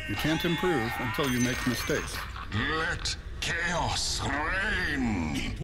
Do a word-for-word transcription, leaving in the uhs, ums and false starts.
You can't improve until you make mistakes. Let chaos reign.